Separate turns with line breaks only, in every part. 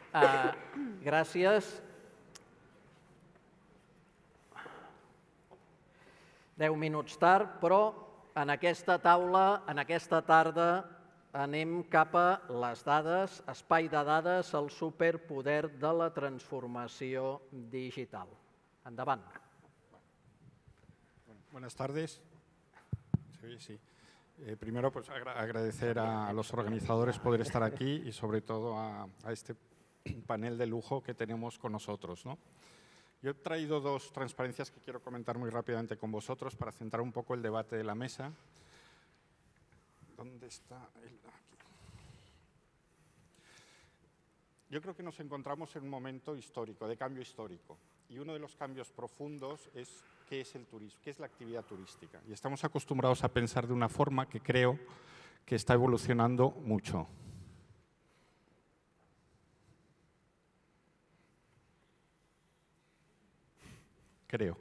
Gràcies. 10 minuts tard, però en aquesta taula, en aquesta tarda, anem cap a les dades, espai de dades, el superpoder de la transformació digital. Endavant.
Buenas tardes. Sí. Primero, pues agradecer a los organizadores poder estar aquí y sobre todo a este panel de lujo que tenemos con nosotros, ¿no? Yo he traído dos transparencias que quiero comentar muy rápidamente con vosotros para centrar un poco el debate de la mesa. ¿Dónde está? Aquí. Yo creo que nos encontramos en un momento histórico, de cambio histórico. Y uno de los cambios profundos es qué es el turismo, qué es la actividad turística. Y estamos acostumbrados a pensar de una forma que creo que está evolucionando mucho. Creo.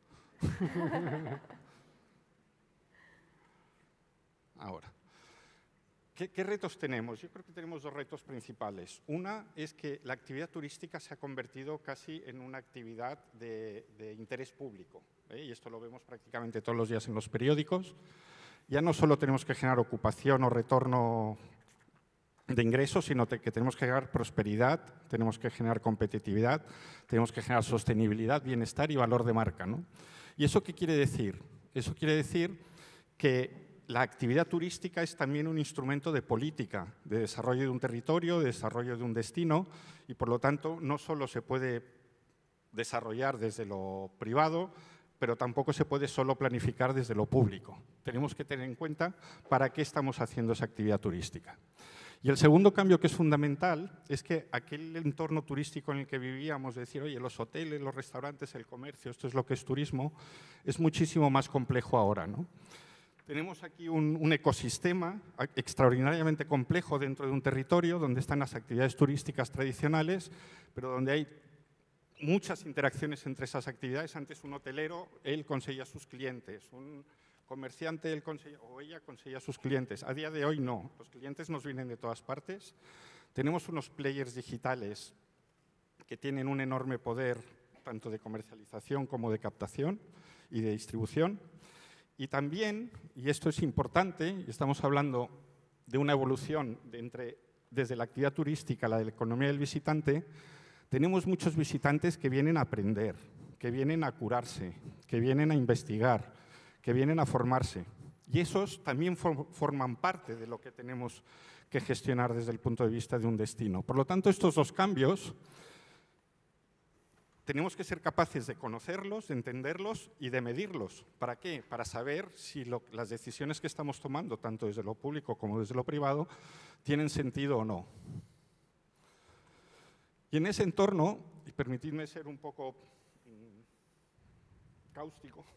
Ahora, ¿qué retos tenemos? Yo creo que tenemos dos retos principales. Una es que la actividad turística se ha convertido casi en una actividad de interés público, y esto lo vemos prácticamente todos los días en los periódicos. Ya no solo tenemos que generar ocupación o retorno de ingresos, sino que tenemos que generar prosperidad, tenemos que generar competitividad, tenemos que generar sostenibilidad, bienestar y valor de marca, ¿no? ¿Y eso qué quiere decir? Eso quiere decir que la actividad turística es también un instrumento de política, de desarrollo de un territorio, de desarrollo de un destino y, por lo tanto, no solo se puede desarrollar desde lo privado, pero tampoco se puede solo planificar desde lo público. Tenemos que tener en cuenta para qué estamos haciendo esa actividad turística. Y el segundo cambio que es fundamental es que aquel entorno turístico en el que vivíamos, de decir, oye, los hoteles, los restaurantes, el comercio, esto es lo que es turismo, es muchísimo más complejo ahora, ¿no? Tenemos aquí un ecosistema extraordinariamente complejo dentro de un territorio donde están las actividades turísticas tradicionales, pero donde hay muchas interacciones entre esas actividades. Antes un hotelero, él conseguía a sus clientes, un comerciante, él conseguía, o ella conseguía a sus clientes. A día de hoy no, los clientes nos vienen de todas partes. Tenemos unos players digitales que tienen un enorme poder, tanto de comercialización como de captación y de distribución. Y también, y esto es importante, y estamos hablando de una evolución desde la actividad turística a la de la economía del visitante, tenemos muchos visitantes que vienen a aprender, que vienen a curarse, que vienen a investigar, que vienen a formarse. Y esos también forman parte de lo que tenemos que gestionar desde el punto de vista de un destino. Por lo tanto, estos dos cambios tenemos que ser capaces de conocerlos, de entenderlos y de medirlos. ¿Para qué? Para saber si las decisiones que estamos tomando, tanto desde lo público como desde lo privado, tienen sentido o no. Y en ese entorno, y permitidme ser un poco cáustico,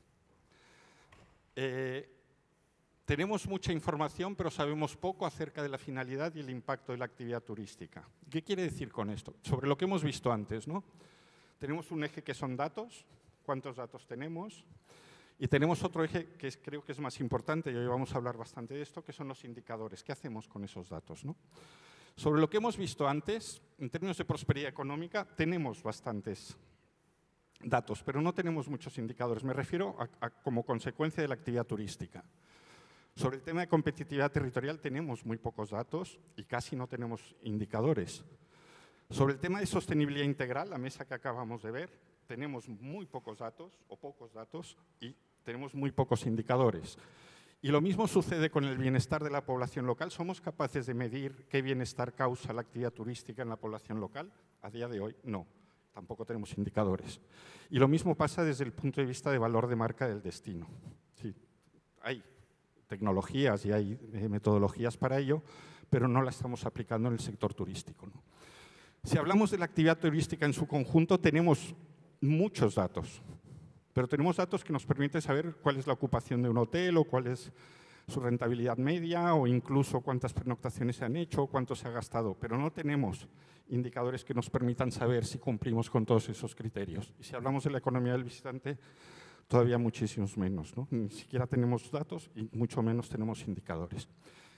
tenemos mucha información, pero sabemos poco acerca de la finalidad y el impacto de la actividad turística. ¿Qué quiere decir con esto? Sobre lo que hemos visto antes, ¿no? Tenemos un eje que son datos, cuántos datos tenemos, y tenemos otro eje que creo que es más importante, y hoy vamos a hablar bastante de esto, que son los indicadores. ¿Qué hacemos con esos datos, ¿no? Sobre lo que hemos visto antes, en términos de prosperidad económica, tenemos bastantes datos, pero no tenemos muchos indicadores. Me refiero a como consecuencia de la actividad turística. Sobre el tema de competitividad territorial tenemos muy pocos datos y casi no tenemos indicadores. Sobre el tema de sostenibilidad integral, la mesa que acabamos de ver, tenemos muy pocos datos y tenemos muy pocos indicadores. Y lo mismo sucede con el bienestar de la población local. ¿Somos capaces de medir qué bienestar causa la actividad turística en la población local? A día de hoy, no. Tampoco tenemos indicadores. Y lo mismo pasa desde el punto de vista de valor de marca del destino. Sí, hay tecnologías y hay metodologías para ello, pero no las estamos aplicando en el sector turístico, ¿no? Si hablamos de la actividad turística en su conjunto, tenemos muchos datos, pero tenemos datos que nos permiten saber cuál es la ocupación de un hotel o cuál es su rentabilidad media o incluso cuántas pernoctaciones se han hecho o cuánto se ha gastado, pero no tenemos indicadores que nos permitan saber si cumplimos con todos esos criterios. Y si hablamos de la economía del visitante, todavía muchísimos menos, ¿no? Ni siquiera tenemos datos y mucho menos tenemos indicadores.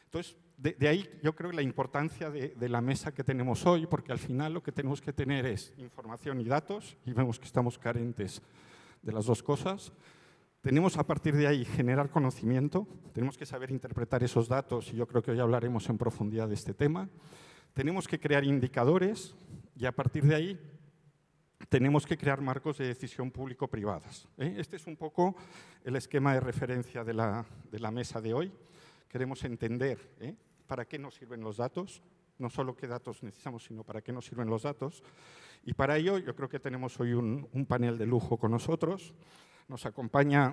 Entonces, de ahí yo creo la importancia de la mesa que tenemos hoy, porque al final lo que tenemos que tener es información y datos, y vemos que estamos carentes de las dos cosas. Tenemos a partir de ahí generar conocimiento, tenemos que saber interpretar esos datos, y yo creo que hoy hablaremos en profundidad de este tema. Tenemos que crear indicadores, y a partir de ahí tenemos que crear marcos de decisión público-privadas. Este es un poco el esquema de referencia de la mesa de hoy. Queremos entender para qué nos sirven los datos, no solo qué datos necesitamos, sino para qué nos sirven los datos. Y para ello yo creo que tenemos hoy un panel de lujo con nosotros. Nos acompaña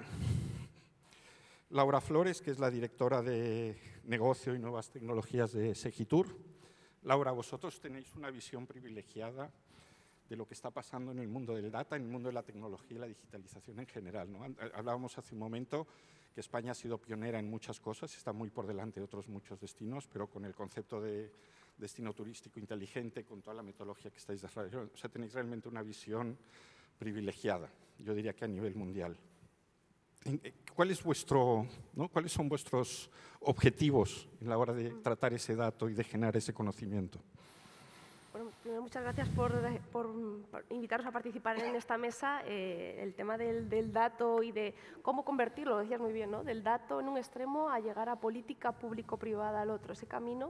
Laura Flores, que es la directora de Negocio y Nuevas Tecnologías de Segitur. Laura, vosotros tenéis una visión privilegiada de lo que está pasando en el mundo del data, en el mundo de la tecnología y la digitalización en general, ¿no? Hablábamos hace un momento que España ha sido pionera en muchas cosas, está muy por delante de otros muchos destinos, pero con el concepto de destino turístico inteligente, con toda la metodología que estáis desarrollando, o sea, tenéis realmente una visión privilegiada, yo diría que a nivel mundial. ¿Cuáles son vuestros objetivos en la hora de tratar ese dato y de generar ese conocimiento?
Bueno, primero, muchas gracias por invitarnos a participar en esta mesa. El tema del dato y de cómo convertirlo, lo decías muy bien, ¿no? Del dato en un extremo a llegar a política público-privada al otro. Ese camino,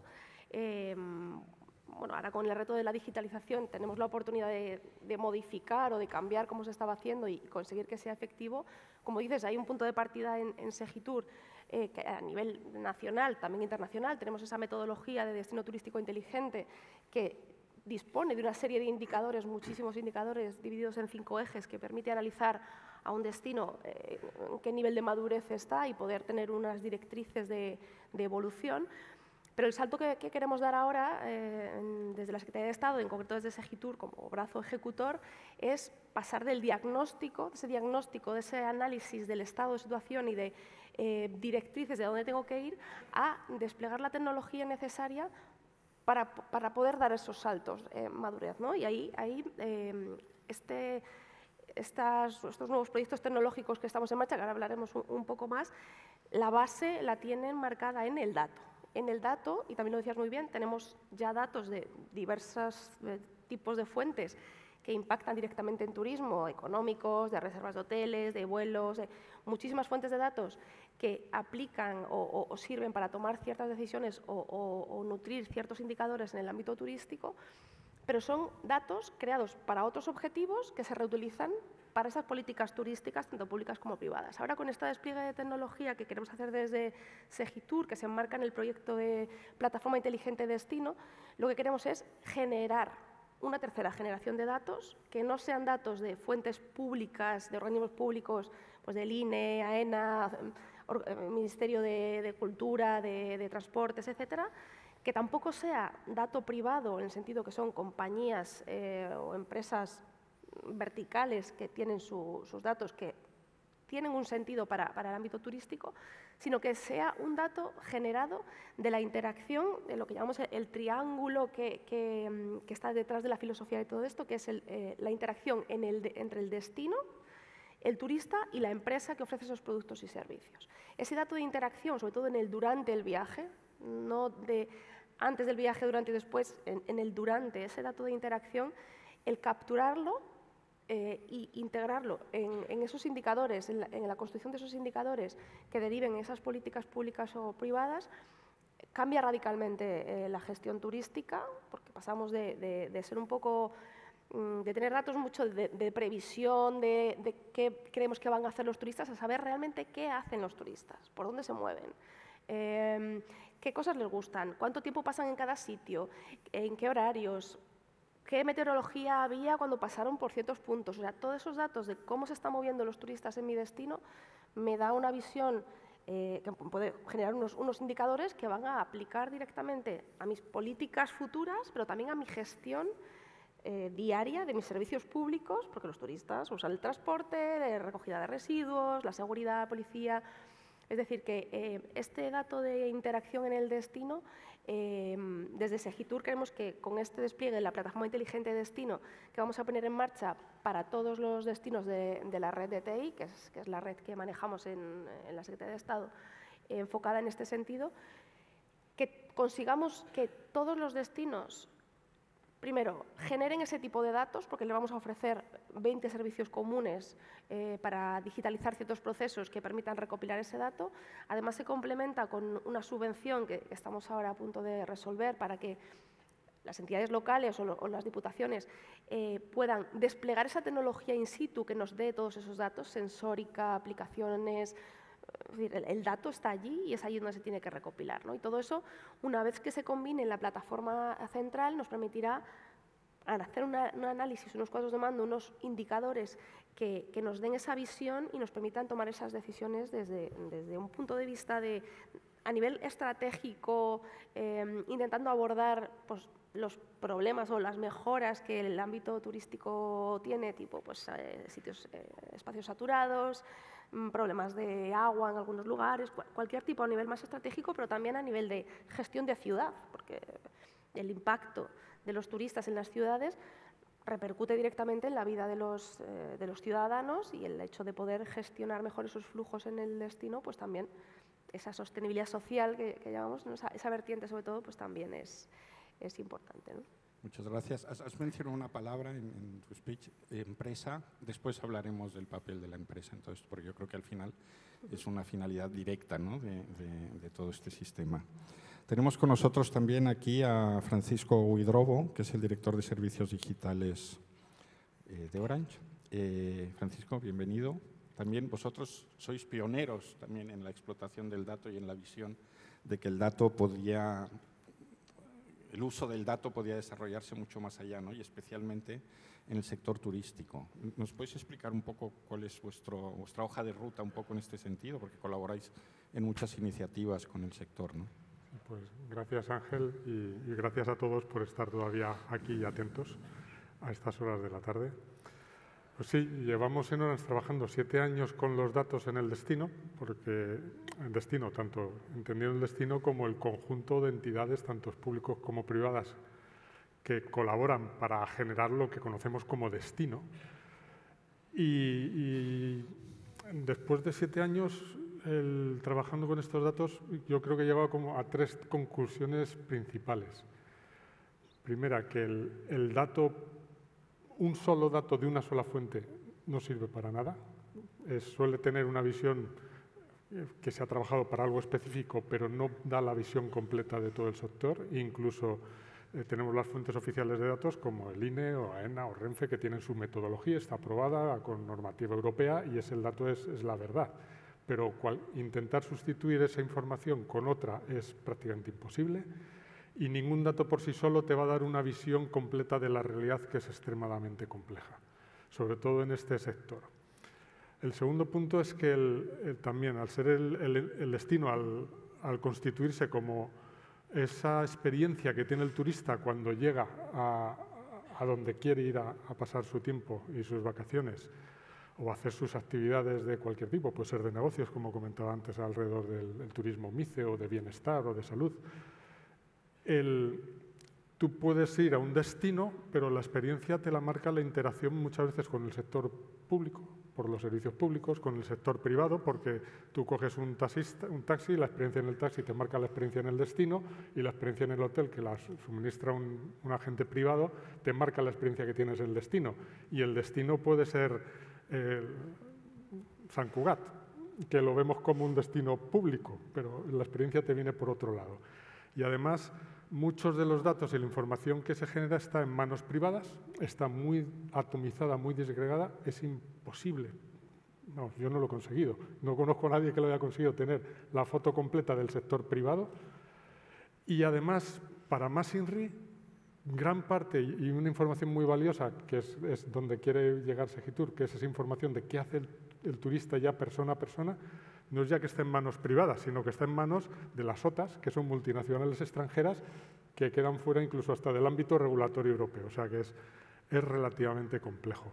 bueno, ahora con el reto de la digitalización tenemos la oportunidad de modificar o de cambiar cómo se estaba haciendo y conseguir que sea efectivo. Como dices, hay un punto de partida en Segitur que a nivel nacional, también internacional, tenemos esa metodología de destino turístico inteligente que dispone de una serie de indicadores, muchísimos indicadores divididos en 5 ejes que permite analizar a un destino en qué nivel de madurez está y poder tener unas directrices de evolución. Pero el salto que queremos dar ahora, desde la Secretaría de Estado, en concreto desde Segitur como brazo ejecutor, es pasar del diagnóstico, de ese análisis del estado de situación y de directrices de dónde tengo que ir, a desplegar la tecnología necesaria para poder dar esos saltos en madurez, ¿no? Y ahí estos nuevos proyectos tecnológicos que estamos en marcha, que ahora hablaremos un poco más, la base la tienen marcada en el dato. En el dato, y también lo decías muy bien, tenemos ya datos de diversos tipos de fuentes que impactan directamente en turismo, económicos, de reservas de hoteles, de vuelos, muchísimas fuentes de datos que aplican o sirven para tomar ciertas decisiones o nutrir ciertos indicadores en el ámbito turístico, pero son datos creados para otros objetivos que se reutilizan para esas políticas turísticas, tanto públicas como privadas. Ahora, con este despliegue de tecnología que queremos hacer desde Segitur, que se enmarca en el proyecto de Plataforma Inteligente Destino, lo que queremos es generar una tercera generación de datos que no sean datos de fuentes públicas, de organismos públicos, pues del INE, AENA, Ministerio de Cultura, de Transportes, etcétera, que tampoco sea dato privado en el sentido que son compañías o empresas verticales que tienen sus datos que tienen un sentido para el ámbito turístico, sino que sea un dato generado de la interacción, de lo que llamamos el triángulo que está detrás de la filosofía de todo esto, que es la interacción entre el destino, el turista y la empresa que ofrece esos productos y servicios. Ese dato de interacción, sobre todo en el durante el viaje, no de antes del viaje, durante y después, en el durante, ese dato de interacción, el capturarlo y integrarlo en esos indicadores, en la construcción de esos indicadores que deriven en esas políticas públicas o privadas, cambia radicalmente la gestión turística, porque pasamos de ser un poco, de tener datos mucho de previsión, de qué creemos que van a hacer los turistas, a saber realmente qué hacen los turistas, por dónde se mueven, qué cosas les gustan, cuánto tiempo pasan en cada sitio, en qué horarios, qué meteorología había cuando pasaron por ciertos puntos. O sea, todos esos datos de cómo se están moviendo los turistas en mi destino me da una visión que puede generar unos indicadores que van a aplicar directamente a mis políticas futuras, pero también a mi gestión diaria de mis servicios públicos, porque los turistas usan el transporte, de recogida de residuos, la seguridad, la policía. Es decir, que este dato de interacción en el destino, desde Segitur creemos que con este despliegue de la plataforma inteligente de destino que vamos a poner en marcha para todos los destinos de la red de TI, que es la red que manejamos en la Secretaría de Estado, enfocada en este sentido, que consigamos que todos los destinos, primero, generen ese tipo de datos, porque les vamos a ofrecer 20 servicios comunes para digitalizar ciertos procesos que permitan recopilar ese dato. Además, se complementa con una subvención que estamos ahora a punto de resolver para que las entidades locales o las diputaciones puedan desplegar esa tecnología in situ que nos dé todos esos datos, sensórica, aplicaciones. Es decir, el dato está allí y es allí donde se tiene que recopilar, ¿no? Y todo eso, una vez que se combine en la plataforma central, nos permitirá hacer un análisis, unos cuadros de mando, unos indicadores que nos den esa visión y nos permitan tomar esas decisiones desde un punto de vista a nivel estratégico, intentando abordar pues, los problemas o las mejoras que el ámbito turístico tiene, tipo pues, espacios saturados, problemas de agua en algunos lugares, cualquier tipo a nivel más estratégico, pero también a nivel de gestión de ciudad, porque el impacto de los turistas en las ciudades repercute directamente en la vida de los ciudadanos, y el hecho de poder gestionar mejor esos flujos en el destino, pues también esa sostenibilidad social que llamamos, ¿no? esa vertiente sobre todo, pues también es importante, ¿no?
Muchas gracias. Has mencionado una palabra en tu speech, empresa. Después hablaremos del papel de la empresa, entonces, porque yo creo que al final es una finalidad directa, ¿no? de todo este sistema. Tenemos con nosotros también aquí a Francisco Huidrobo, que es el director de servicios digitales de Orange. Francisco, bienvenido. También vosotros sois pioneros también en la explotación del dato y en la visión de que el uso del dato podía desarrollarse mucho más allá, ¿no? Y especialmente en el sector turístico. ¿Nos podéis explicar un poco cuál es vuestra hoja de ruta un poco en este sentido? Porque colaboráis en muchas iniciativas con el sector, ¿no?
Pues gracias, Ángel, y gracias a todos por estar todavía aquí y atentos a estas horas de la tarde. Pues sí, llevamos en Orange trabajando 7 años con los datos en el destino, porque el destino, tanto entendiendo el destino como el conjunto de entidades, tanto públicos como privadas, que colaboran para generar lo que conocemos como destino. Y después de 7 años trabajando con estos datos, yo creo que he llegado como a 3 conclusiones principales. Primera, que el dato, un solo dato de una sola fuente no sirve para nada. Suele tener una visión que se ha trabajado para algo específico, pero no da la visión completa de todo el sector. Incluso tenemos las fuentes oficiales de datos como el INE o AENA o Renfe, que tienen su metodología, está aprobada con normativa europea y el dato es la verdad. Pero intentar sustituir esa información con otra es prácticamente imposible, y ningún dato por sí solo te va a dar una visión completa de la realidad, que es extremadamente compleja, sobre todo en este sector. El segundo punto es que también, al ser el destino, al constituirse como esa experiencia que tiene el turista cuando llega a donde quiere ir a pasar su tiempo y sus vacaciones, o hacer sus actividades de cualquier tipo, puede ser de negocios, como comentaba antes, alrededor del turismo MICE, o de bienestar, o de salud. Tú puedes ir a un destino, pero la experiencia te la marca la interacción muchas veces con el sector público, por los servicios públicos, con el sector privado, porque tú coges un taxi, la experiencia en el taxi te marca la experiencia en el destino, y la experiencia en el hotel, que la suministra un agente privado, te marca la experiencia que tienes en el destino. Y el destino puede ser Sant Cugat, que lo vemos como un destino público, pero la experiencia te viene por otro lado. Y además, muchos de los datos y la información que se genera está en manos privadas, está muy atomizada, muy disgregada, es imposible. No, yo no lo he conseguido. No conozco a nadie que lo haya conseguido, tener la foto completa del sector privado. Y además, para más INRI, gran parte, y una información muy valiosa, que es donde quiere llegar Segitur, que es esa información de qué hace el turista ya persona a persona, no es ya que esté en manos privadas, sino que está en manos de las OTAs, que son multinacionales extranjeras, que quedan fuera incluso hasta del ámbito regulatorio europeo. O sea que es relativamente complejo.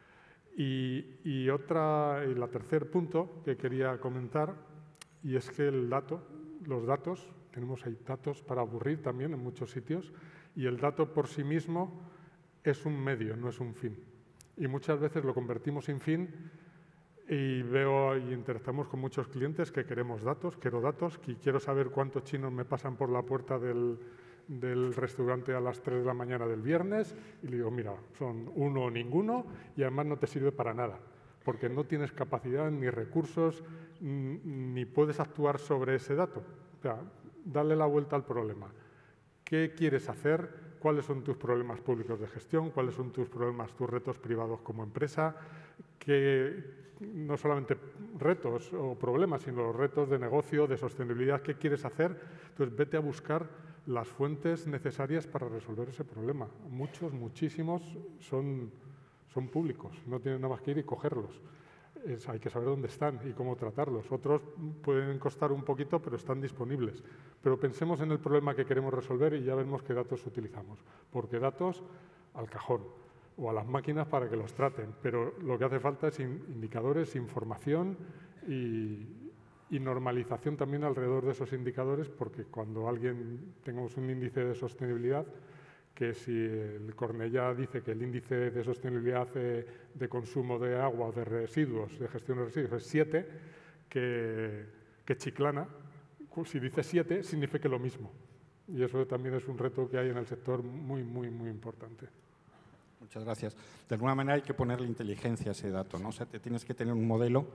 Y el tercer punto que quería comentar, y es que los datos, tenemos ahí datos para aburrir también en muchos sitios, y el dato por sí mismo es un medio, no es un fin. Y muchas veces lo convertimos en fin Y veo y interactuamos con muchos clientes que queremos datos, quiero datos, que quiero saber cuántos chinos me pasan por la puerta del restaurante a las 3 de la mañana del viernes, y le digo, mira, son uno o ninguno, y además no te sirve para nada, porque no tienes capacidad ni recursos, ni puedes actuar sobre ese dato. O sea, dale la vuelta al problema. ¿Qué quieres hacer? ¿Cuáles son tus problemas públicos de gestión? ¿Cuáles son tus problemas, tus retos privados como empresa? Que no solamente retos o problemas, sino los retos de negocio, de sostenibilidad, ¿qué quieres hacer? Entonces, vete a buscar las fuentes necesarias para resolver ese problema. Muchísimos son públicos, no tienen nada más que ir y cogerlos. Hay que saber dónde están y cómo tratarlos. Otros pueden costar un poquito, pero están disponibles. Pero pensemos en el problema que queremos resolver y ya vemos qué datos utilizamos. Porque datos al cajón o a las máquinas para que los traten. Pero lo que hace falta es indicadores, información y normalización también alrededor de esos indicadores, porque cuando tengamos un índice de sostenibilidad, que si el Cornellá dice que el índice de sostenibilidad de consumo de agua o de residuos, de gestión de residuos, es 7, que Chiclana, si dice 7, significa lo mismo. Y eso también es un reto que hay en el sector muy importante.
Muchas gracias. De alguna manera hay que ponerle inteligencia a ese dato, ¿no? O sea, tienes que tener un modelo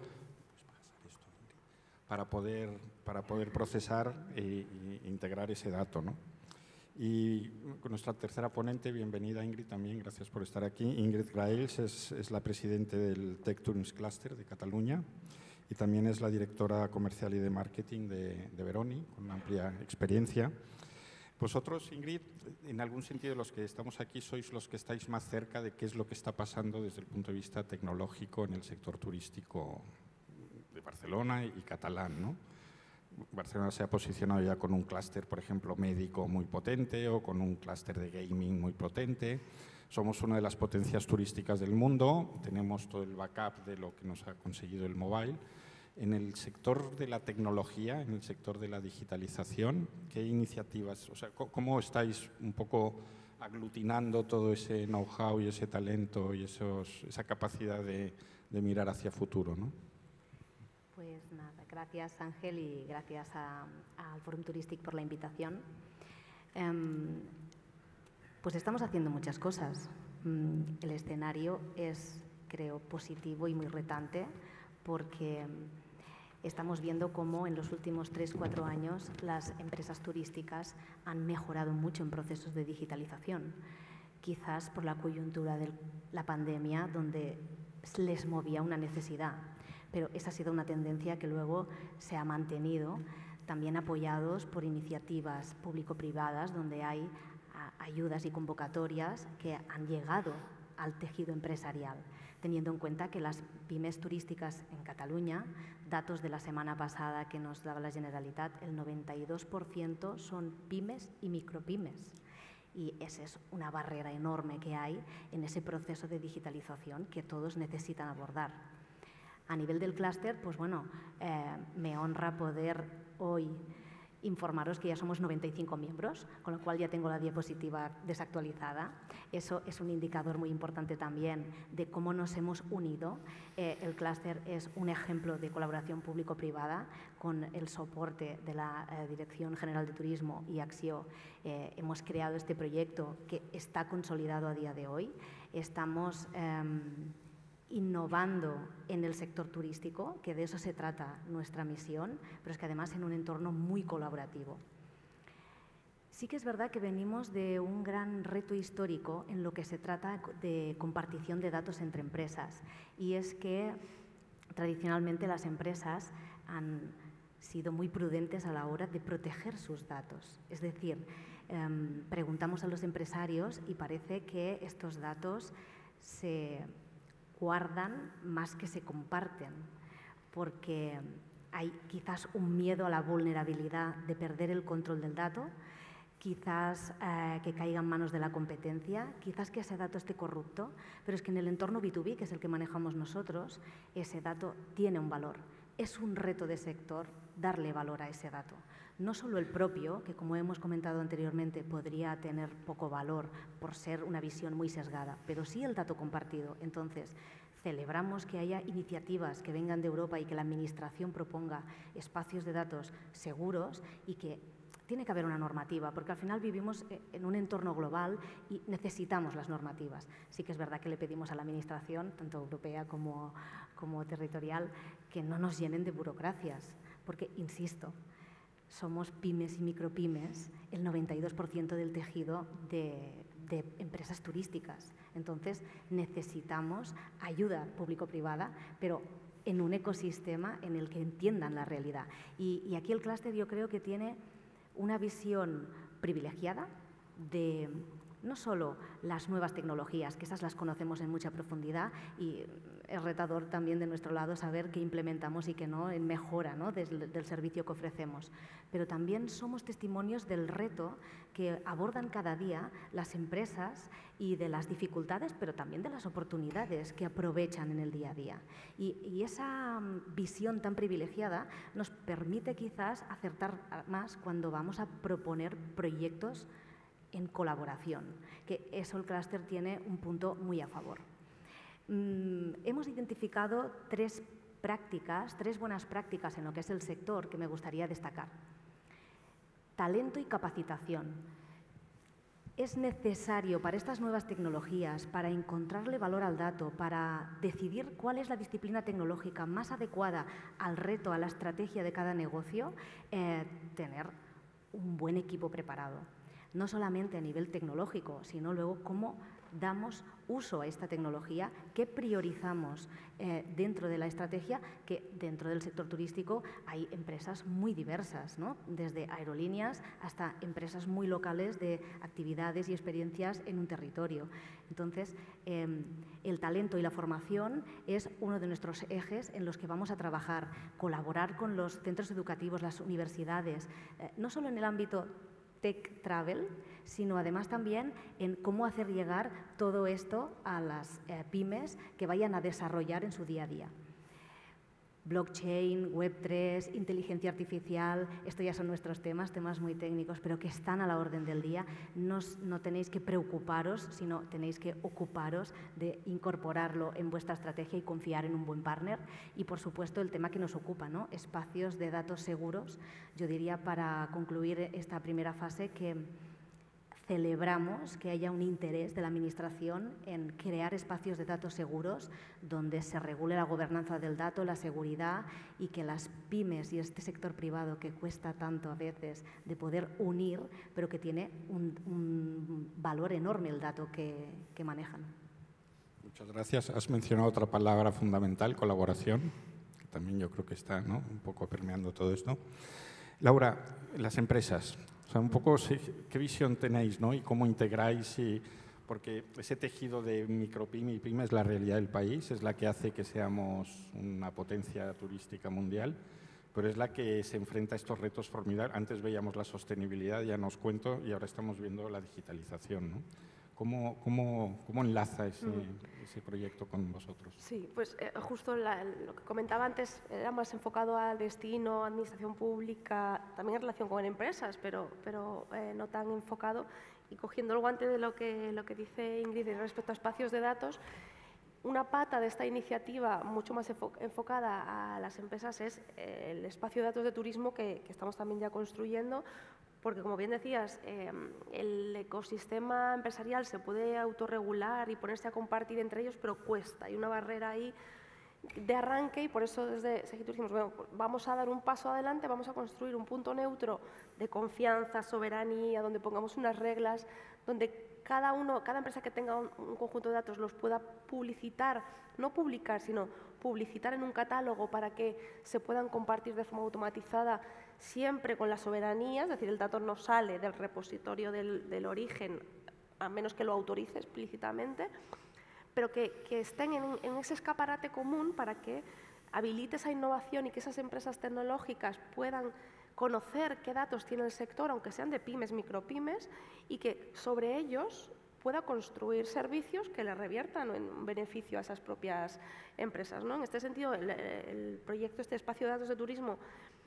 para poder procesar e integrar ese dato, ¿no? Y con nuestra tercera ponente, bienvenida Ingrid también, gracias por estar aquí. Ingrid Graels es la presidenta del Tech Tourism Cluster de Cataluña y también es la directora comercial y de marketing de Veroni, con una amplia experiencia. Vosotros, Ingrid, en algún sentido los que estamos aquí sois los que estáis más cerca de qué es lo que está pasando desde el punto de vista tecnológico en el sector turístico de Barcelona y catalán, ¿no? Barcelona se ha posicionado ya con un clúster, por ejemplo, médico muy potente o con un clúster de gaming muy potente. Somos una de las potencias turísticas del mundo, tenemos todo el backup de lo que nos ha conseguido el mobile. En el sector de la tecnología, en el sector de la digitalización, ¿qué iniciativas, o sea, cómo estáis un poco aglutinando todo ese know-how y ese talento y esa capacidad de mirar hacia futuro, ¿no?
Pues nada, gracias Ángel y gracias al Fórum Turístic por la invitación. Pues estamos haciendo muchas cosas. El escenario es, creo, positivo y muy retante porque estamos viendo cómo en los últimos 3-4 años las empresas turísticas han mejorado mucho en procesos de digitalización. Quizás por la coyuntura de la pandemia, donde les movía una necesidad. Pero esa ha sido una tendencia que luego se ha mantenido, también apoyados por iniciativas público-privadas, donde hay ayudas y convocatorias que han llegado al tejido empresarial, teniendo en cuenta que las pymes turísticas en Cataluña, datos de la semana pasada que nos daba la Generalitat, el 92% son pymes y micropymes. Y esa es una barrera enorme que hay en ese proceso de digitalización que todos necesitan abordar. A nivel del clúster, pues bueno, me honra poder hoy informaros que ya somos 95 miembros, con lo cual ya tengo la diapositiva desactualizada. Eso es un indicador muy importante también de cómo nos hemos unido. El clúster es un ejemplo de colaboración público-privada con el soporte de la Dirección General de Turismo y Acció. Hemos creado este proyecto que está consolidado a día de hoy. Estamos innovando en el sector turístico, que de eso se trata nuestra misión, pero es que además en un entorno muy colaborativo. Sí que es verdad que venimos de un gran reto histórico en lo que se trata de compartición de datos entre empresas, y es que tradicionalmente las empresas han sido muy prudentes a la hora de proteger sus datos. Es decir, preguntamos a los empresarios y parece que estos datos se guardan más que se comparten, porque hay quizás un miedo a la vulnerabilidad de perder el control del dato, quizás que caiga en manos de la competencia, quizás que ese dato esté corrupto, pero es que en el entorno B2B, que es el que manejamos nosotros, ese dato tiene un valor. Es un reto de sector darle valor a ese dato. No solo el propio, que como hemos comentado anteriormente podría tener poco valor por ser una visión muy sesgada, pero sí el dato compartido. Entonces, celebramos que haya iniciativas que vengan de Europa y que la Administración proponga espacios de datos seguros y que tiene que haber una normativa, porque al final vivimos en un entorno global y necesitamos las normativas. Sí que es verdad que le pedimos a la Administración, tanto europea como territorial, que no nos llenen de burocracias, porque, insisto, somos pymes y micropymes el 92% del tejido de empresas turísticas. Entonces, necesitamos ayuda público-privada, pero en un ecosistema en el que entiendan la realidad. Y aquí el clúster yo creo que tiene una visión privilegiada de no solo las nuevas tecnologías, que esas las conocemos en mucha profundidad y es retador también de nuestro lado saber qué implementamos y qué no en mejora, ¿no?, del servicio que ofrecemos. Pero también somos testimonios del reto que abordan cada día las empresas y de las dificultades, pero también de las oportunidades que aprovechan en el día a día. Y esa visión tan privilegiada nos permite quizás acertar más cuando vamos a proponer proyectos en colaboración, que eso el clúster tiene un punto muy a favor. Hemos identificado tres buenas prácticas en lo que es el sector que me gustaría destacar. Talento y capacitación. Es necesario para estas nuevas tecnologías, para encontrarle valor al dato, para decidir cuál es la disciplina tecnológica más adecuada al reto, a la estrategia de cada negocio, tener un buen equipo preparado. No solamente a nivel tecnológico, sino luego cómo damos uso a esta tecnología, qué priorizamos dentro de la estrategia, que dentro del sector turístico hay empresas muy diversas, ¿no?, desde aerolíneas hasta empresas muy locales de actividades y experiencias en un territorio. Entonces, el talento y la formación es uno de nuestros ejes en los que vamos a trabajar, colaborar con los centros educativos, las universidades, no solo en el ámbito Tech Travel, sino además también en cómo hacer llegar todo esto a las pymes que vayan a desarrollar en su día a día. Blockchain, Web3, inteligencia artificial, esto ya son nuestros temas muy técnicos, pero que están a la orden del día. No tenéis que preocuparos, sino tenéis que ocuparos de incorporarlo en vuestra estrategia y confiar en un buen partner. Y, por supuesto, el tema que nos ocupa, ¿no?, espacios de datos seguros. Yo diría, para concluir esta primera fase, que celebramos que haya un interés de la Administración en crear espacios de datos seguros donde se regule la gobernanza del dato, la seguridad y que las pymes y este sector privado que cuesta tanto a veces de poder unir, pero que tiene un valor enorme el dato que manejan.
Muchas gracias. Has mencionado otra palabra fundamental, colaboración, que también yo creo que está, ¿no?, un poco permeando todo esto. Laura, las empresas. O sea, un poco qué visión tenéis, ¿no?, y cómo integráis, porque ese tejido de micropyme y pyme es la realidad del país, es la que hace que seamos una potencia turística mundial, pero es la que se enfrenta a estos retos formidables. Antes veíamos la sostenibilidad, ya no os cuento, y ahora estamos viendo la digitalización, ¿no? ¿Cómo enlaza ese proyecto con vosotros?
Sí, pues justo lo que comentaba antes era más enfocado al destino, administración pública, también en relación con empresas, pero no tan enfocado. Y cogiendo el guante de lo que dice Ingrid respecto a espacios de datos, una pata de esta iniciativa mucho más enfocada a las empresas es el espacio de datos de turismo que estamos también ya construyendo, porque, como bien decías, el ecosistema empresarial se puede autorregular y ponerse a compartir entre ellos, pero cuesta. Hay una barrera ahí de arranque y por eso desde Segitur dijimos, bueno, vamos a dar un paso adelante, vamos a construir un punto neutro de confianza, soberanía, donde pongamos unas reglas, donde cada empresa que tenga un conjunto de datos los pueda publicitar, no publicar, sino publicitar en un catálogo para que se puedan compartir de forma automatizada, siempre con la soberanía, es decir, el dato no sale del repositorio del origen, a menos que lo autorice explícitamente, pero que estén en ese escaparate común para que habilite esa innovación y que esas empresas tecnológicas puedan conocer qué datos tiene el sector, aunque sean de pymes, micropymes, y que sobre ellos pueda construir servicios que le reviertan en un beneficio a esas propias empresas, ¿no? En este sentido, el proyecto, este espacio de datos de turismo,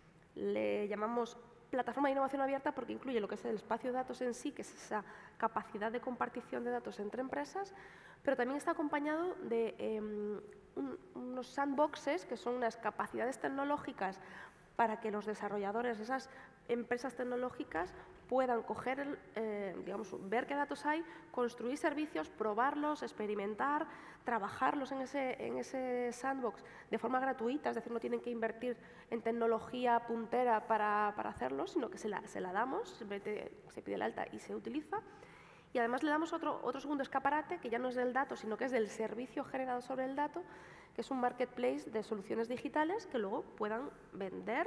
le llamamos plataforma de innovación abierta porque incluye lo que es el espacio de datos en sí, que es esa capacidad de compartición de datos entre empresas, pero también está acompañado de unos sandboxes, que son unas capacidades tecnológicas para que los desarrolladores, esas empresas tecnológicas, puedan coger, digamos, ver qué datos hay, construir servicios, probarlos, experimentar, trabajarlos en ese sandbox de forma gratuita, es decir, no tienen que invertir en tecnología puntera para hacerlo, sino que se la damos, simplemente se pide el alta y se utiliza. Y además le damos otro segundo escaparate, que ya no es del dato, sino que es del servicio generado sobre el dato, que es un marketplace de soluciones digitales que luego puedan vender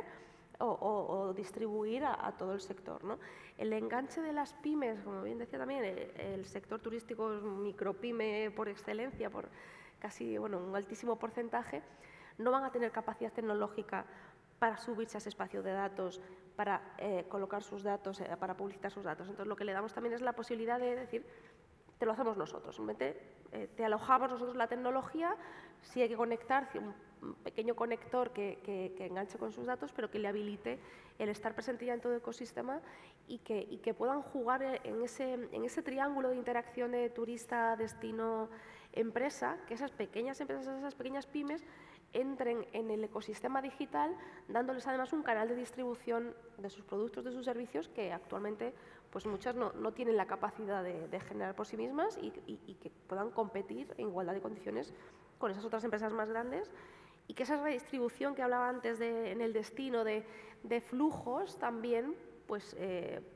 o distribuir a todo el sector, ¿no? El enganche de las pymes, como bien decía también, el sector turístico es micropyme por excelencia, por casi, bueno, un altísimo porcentaje, no van a tener capacidad tecnológica para subirse a ese espacio de datos, para colocar sus datos, para publicitar sus datos. Entonces, lo que le damos también es la posibilidad de decir, te lo hacemos nosotros, simplemente te alojamos nosotros la tecnología, sí hay que conectar, un pequeño conector que enganche con sus datos, pero que le habilite el estar presente ya en todo el ecosistema y que puedan jugar en ese triángulo de interacción de turista, destino, empresa, que esas pequeñas empresas, esas pequeñas pymes, entren en el ecosistema digital, dándoles además un canal de distribución de sus productos, de sus servicios, que actualmente pues muchas no tienen la capacidad de generar por sí mismas y que puedan competir en igualdad de condiciones con esas otras empresas más grandes, y que esa redistribución que hablaba antes en el destino de flujos también, pues el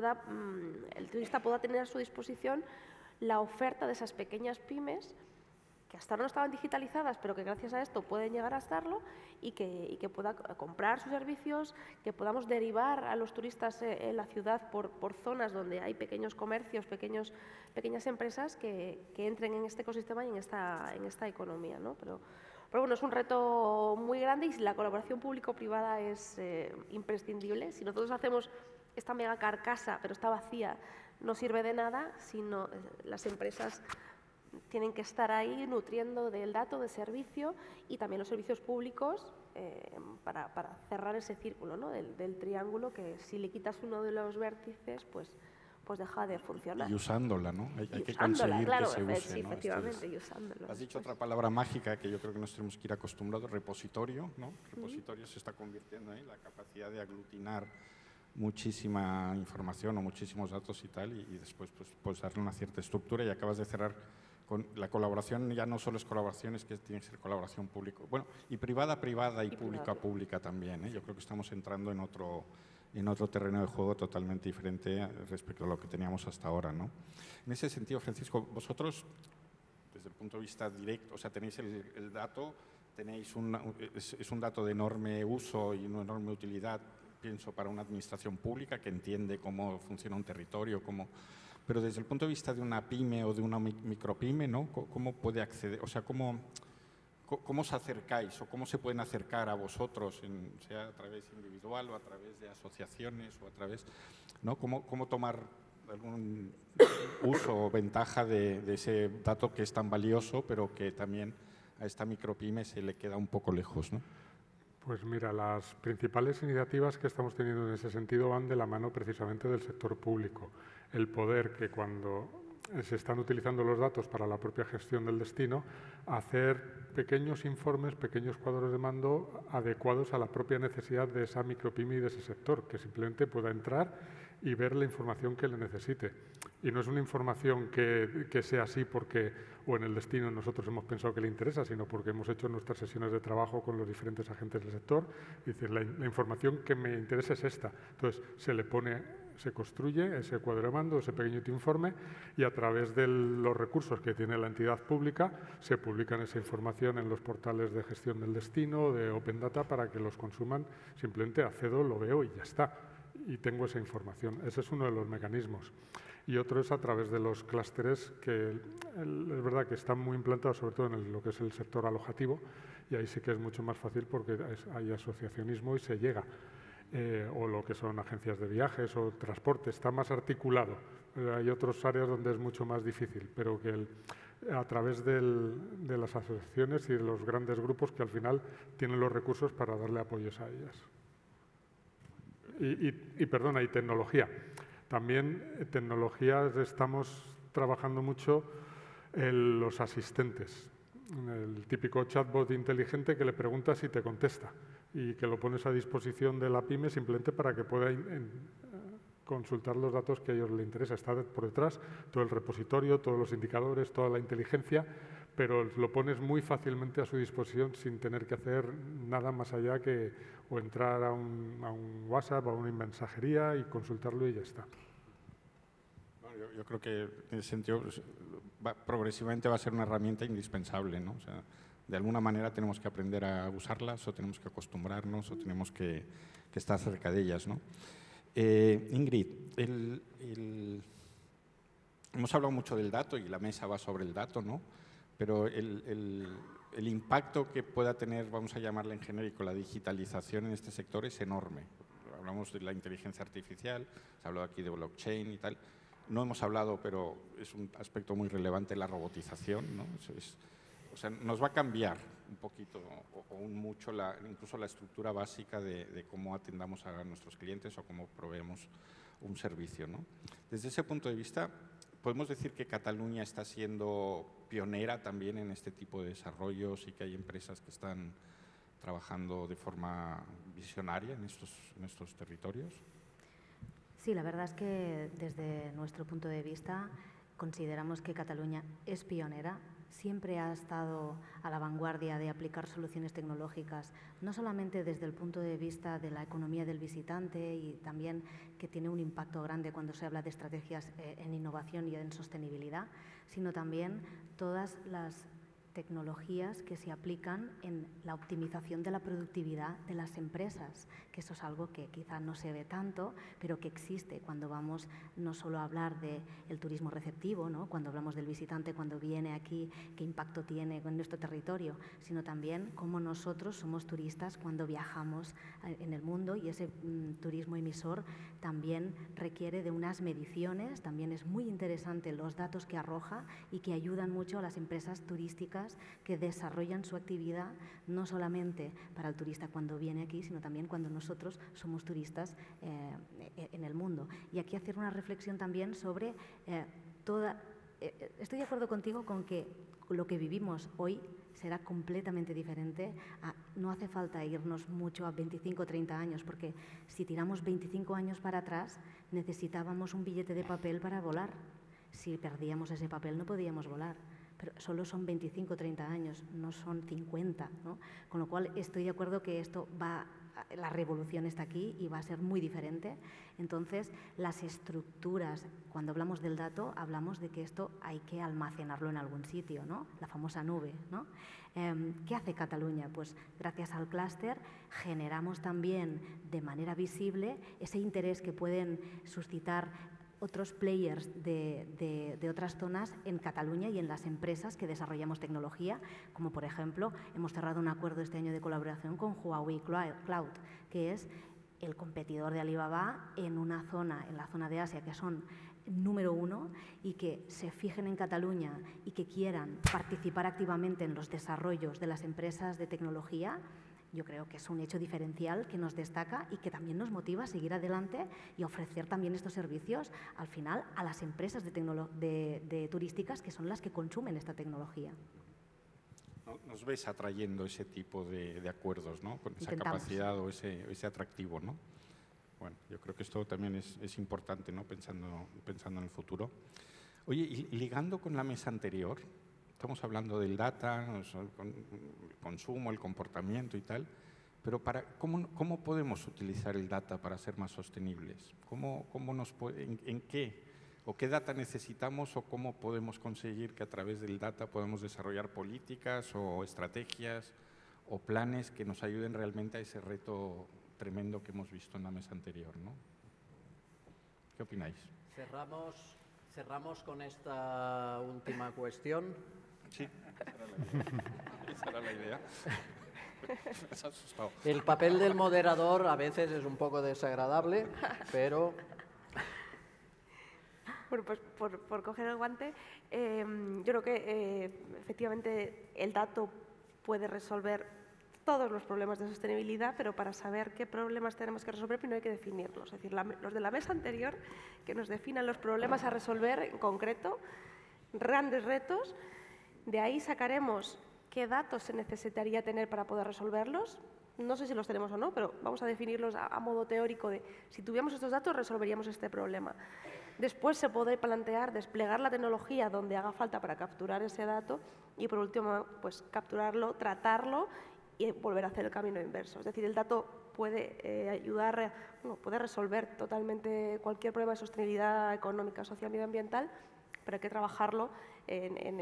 turista pueda tener a su disposición la oferta de esas pequeñas pymes que hasta ahora no estaban digitalizadas, pero que gracias a esto pueden llegar a estarlo, y que pueda comprar sus servicios, que podamos derivar a los turistas en la ciudad por zonas donde hay pequeños comercios, pequeñas empresas que entren en este ecosistema y en esta economía, ¿no? Pero bueno, es un reto muy grande y la colaboración público-privada es imprescindible. Si nosotros hacemos esta mega carcasa, pero está vacía, no sirve de nada, sino las empresas tienen que estar ahí nutriendo del dato, de servicio, y también los servicios públicos para cerrar ese círculo, ¿no? del triángulo, que si le quitas uno de los vértices, pues deja de funcionar.
Y usándola, ¿no? Hay que conseguir
claro,
que se use.
sí,
¿no?
efectivamente, y usándola.
Has dicho otra palabra mágica que yo creo que nos tenemos que ir acostumbrados, repositorio, ¿no? Repositorio se está convirtiendo en la capacidad de aglutinar muchísima información o muchísimos datos y tal, y después pues darle una cierta estructura. Y acabas de cerrar con la colaboración, ya no solo es colaboración, es que tiene que ser colaboración público, bueno, y privada y pública también, ¿eh? Yo creo que estamos entrando en otro terreno de juego totalmente diferente respecto a lo que teníamos hasta ahora, ¿no? En ese sentido, Francisco, vosotros, desde el punto de vista directo, o sea, tenéis el dato, es un dato de enorme uso y una enorme utilidad, pienso, para una administración pública que entiende cómo funciona un territorio, pero desde el punto de vista de una pyme o de una micropyme, ¿no? ¿Cómo puede acceder? O sea, ¿cómo os acercáis o cómo se pueden acercar a vosotros, sea a través individual o a través de asociaciones o a través, ¿no? ¿Cómo tomar algún uso o ventaja de ese dato que es tan valioso, pero que también a esta micropyme se le queda un poco lejos, ¿no?
Pues mira, las principales iniciativas que estamos teniendo en ese sentido van de la mano precisamente del sector público. El poder que cuando se están utilizando los datos para la propia gestión del destino, hacer pequeños informes, pequeños cuadros de mando adecuados a la propia necesidad de esa micropyme y de ese sector, que simplemente pueda entrar y ver la información que le necesite. Y no es una información que sea así porque o en el destino nosotros hemos pensado que le interesa, sino porque hemos hecho nuestras sesiones de trabajo con los diferentes agentes del sector. Y decir, la información que me interesa es esta. Entonces, se construye ese cuadro de mando, ese pequeño informe, y a través de los recursos que tiene la entidad pública se publican esa información en los portales de gestión del destino, de Open Data, para que los consuman. Simplemente accedo, lo veo y ya está. Y tengo esa información. Ese es uno de los mecanismos. Y otro es a través de los clústeres, que es verdad que están muy implantados, sobre todo en lo que es el sector alojativo, y ahí sí que es mucho más fácil porque hay asociacionismo y se llega. O lo que son agencias de viajes o transporte, está más articulado. Hay otras áreas donde es mucho más difícil, pero que a través de las asociaciones y de los grandes grupos que al final tienen los recursos para darle apoyos a ellas. Y tecnología. También tecnologías, estamos trabajando mucho en los asistentes. el típico chatbot inteligente que le preguntas y te contesta y que lo pones a disposición de la pyme simplemente para que pueda consultar los datos que a ellos les interesa. Está por detrás todo el repositorio, todos los indicadores, toda la inteligencia, pero lo pones muy fácilmente a su disposición sin tener que hacer nada más allá que o entrar a un WhatsApp, a una mensajería y consultarlo y ya está.
Bueno, yo creo que en ese sentido progresivamente va a ser una herramienta indispensable, ¿no? O sea, de alguna manera tenemos que aprender a usarlas o tenemos que acostumbrarnos o tenemos que estar cerca de ellas, ¿no? Ingrid, hemos hablado mucho del dato y la mesa va sobre el dato, ¿no? Pero el impacto que pueda tener, vamos a llamarla en genérico, la digitalización en este sector es enorme. Hablamos de la inteligencia artificial, se ha hablado aquí de blockchain y tal. No hemos hablado, pero es un aspecto muy relevante, la robotización, ¿no? O sea, nos va a cambiar un poquito o mucho incluso la estructura básica de cómo atendamos a nuestros clientes o cómo proveemos un servicio, ¿no? Desde ese punto de vista, podemos decir que Cataluña está siendo pionera también en este tipo de desarrollos y que hay empresas que están trabajando de forma visionaria en estos territorios.
Sí, la verdad es que desde nuestro punto de vista consideramos que Cataluña es pionera. Siempre ha estado a la vanguardia de aplicar soluciones tecnológicas, no solamente desde el punto de vista de la economía del visitante y también que tiene un impacto grande cuando se habla de estrategias en innovación y en sostenibilidad, sino también todas las tecnologías que se aplican en la optimización de la productividad de las empresas, que eso es algo que quizá no se ve tanto, pero que existe cuando vamos no solo a hablar del turismo receptivo, ¿no? Cuando hablamos del visitante cuando viene aquí, qué impacto tiene en nuestro territorio, sino también cómo nosotros somos turistas cuando viajamos en el mundo y ese turismo emisor también requiere de unas mediciones, también es muy interesante los datos que arroja y que ayudan mucho a las empresas turísticas que desarrollan su actividad no solamente para el turista cuando viene aquí, sino también cuando nosotros somos turistas en el mundo. Y aquí hacer una reflexión también sobre estoy de acuerdo contigo con que lo que vivimos hoy será completamente diferente. No hace falta irnos mucho a 25 o 30 años, porque si tiramos 25 años para atrás, necesitábamos un billete de papel para volar. Si perdíamos ese papel no podíamos volar. Pero solo son 25 o 30 años, no son 50, ¿no? Con lo cual estoy de acuerdo que la revolución está aquí y va a ser muy diferente. Entonces, las estructuras, cuando hablamos del dato, hablamos de que esto hay que almacenarlo en algún sitio, ¿no? La famosa nube, ¿no? ¿Qué hace Cataluña? Pues gracias al clúster generamos también de manera visible ese interés que pueden suscitar otros players de otras zonas en Cataluña y en las empresas que desarrollamos tecnología, como por ejemplo, hemos cerrado un acuerdo este año de colaboración con Huawei Cloud, que es el competidor de Alibaba en la zona de Asia, que son número 1 y que se fijen en Cataluña y que quieran participar activamente en los desarrollos de las empresas de tecnología. Yo creo que es un hecho diferencial que nos destaca y que también nos motiva a seguir adelante y ofrecer también estos servicios al final a las empresas de turísticas que son las que consumen esta tecnología.
Nos ves atrayendo ese tipo de acuerdos, ¿no? Con esa capacidad o ese atractivo, ¿no? Bueno, yo creo que esto también es importante, ¿no? Pensando en el futuro. Oye, y ligando con la mesa anterior, estamos hablando del data, el consumo, el comportamiento y tal, pero ¿cómo podemos utilizar el data para ser más sostenibles? ¿En qué? ¿O qué data necesitamos o cómo podemos conseguir que a través del data podamos desarrollar políticas o estrategias o planes que nos ayuden realmente a ese reto tremendo que hemos visto en la mesa anterior, ¿no? ¿Qué opináis?
Cerramos con esta última cuestión.
Sí, esa era la idea. Me has asustado.
El papel del moderador a veces es un poco desagradable, pero...
Bueno, pues por coger el guante, yo creo que efectivamente el dato puede resolver todos los problemas de sostenibilidad, pero para saber qué problemas tenemos que resolver primero hay que definirlos. Es decir, los de la mesa anterior, que nos definan los problemas a resolver en concreto, grandes retos. De ahí sacaremos ¿Qué datos se necesitaría tener para poder resolverlos? No sé si los tenemos o no, pero vamos a definirlos a modo teórico de si tuviéramos estos datos resolveríamos este problema. Después se puede plantear desplegar la tecnología donde haga falta para capturar ese dato y por último pues capturarlo, tratarlo y volver a hacer el camino inverso. Es decir, el dato puede ayudar, puede resolver totalmente cualquier problema de sostenibilidad económica, social, medioambiental, pero hay que trabajarlo en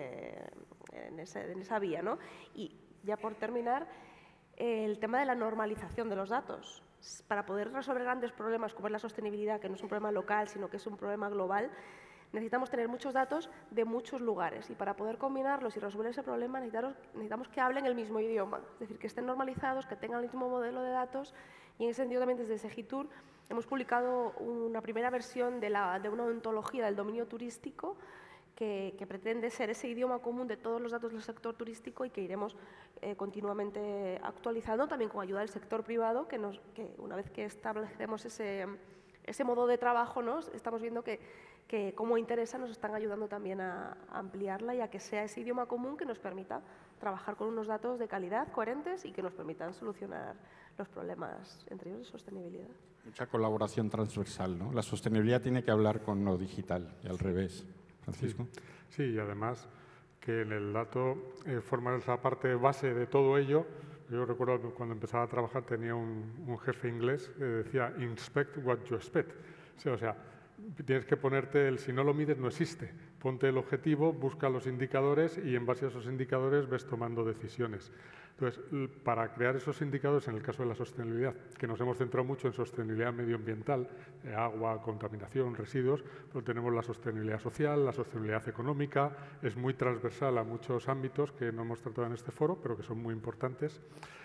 esa vía, ¿no? Y ya por terminar, el tema de la normalización de los datos. Para poder resolver grandes problemas como es la sostenibilidad, que no es un problema local, sino que es un problema global, necesitamos tener muchos datos de muchos lugares y para poder combinarlos y resolver ese problema necesitamos que hablen el mismo idioma, es decir, que estén normalizados, que tengan el mismo modelo de datos y en ese sentido también desde Segitur hemos publicado una primera versión de una ontología del dominio turístico que pretende ser ese idioma común de todos los datos del sector turístico y que iremos continuamente actualizando también con ayuda del sector privado que una vez que establecemos ese modo de trabajo, ¿no? Estamos viendo que como Interesa nos están ayudando también a ampliarla y a que sea ese idioma común que nos permita trabajar con unos datos de calidad, coherentes y que nos permitan solucionar los problemas, entre ellos de sostenibilidad.
Mucha colaboración transversal, ¿no? La sostenibilidad tiene que hablar con lo digital y al revés. Francisco.
Sí, y además que en el dato forma esa parte base de todo ello. Yo recuerdo que cuando empezaba a trabajar tenía un jefe inglés que decía inspect what you expect. O sea, tienes que ponerte si no lo mides no existe. Ponte el objetivo, busca los indicadores y en base a esos indicadores ves tomando decisiones. Entonces, para crear esos indicadores, en el caso de la sostenibilidad, que nos hemos centrado mucho en sostenibilidad medioambiental, agua, contaminación, residuos, pero tenemos la sostenibilidad social, la sostenibilidad económica, es muy transversal a muchos ámbitos que no hemos tratado en este foro, pero que son muy importantes.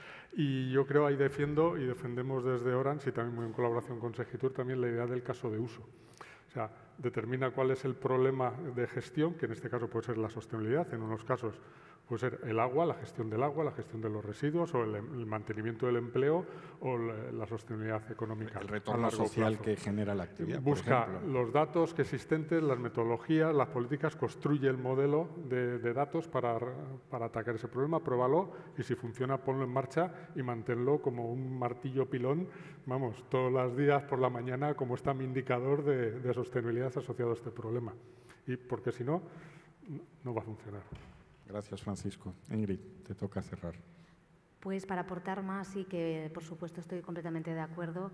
Y yo creo ahí defiendo y defendemos desde Orange y también muy en colaboración con Segitur también la idea del caso de uso. O sea, determina cuál es el problema de gestión, que en este caso puede ser la sostenibilidad, en unos casos puede ser el agua, la gestión del agua, la gestión de los residuos o el mantenimiento del empleo o la sostenibilidad económica.
El retorno social que genera la actividad.
Busca los datos que existentes, las metodologías, las políticas, construye el modelo de datos para atacar ese problema, pruébalo y si funciona ponlo en marcha y manténlo como un martillo pilón, vamos, todos los días por la mañana como está mi indicador de sostenibilidad asociado a este problema. Y porque si no, no va a funcionar.
Gracias, Francisco. Ingrid, te toca cerrar.
Pues para aportar más y que, por supuesto, estoy completamente de acuerdo,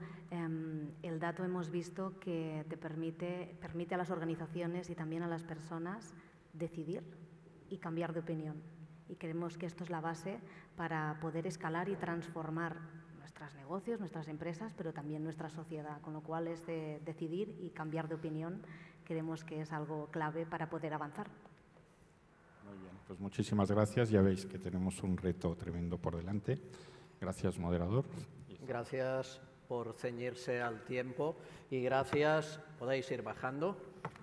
el dato hemos visto que permite a las organizaciones y también a las personas decidir y cambiar de opinión. Y creemos que esto es la base para poder escalar y transformar nuestros negocios, nuestras empresas, pero también nuestra sociedad, con lo cual es de decidir y cambiar de opinión. Creemos que es algo clave para poder avanzar.
Muy bien, pues muchísimas gracias. Ya veis que tenemos un reto tremendo por delante. Gracias, moderador.
Gracias por ceñirse al tiempo y gracias, podéis ir bajando.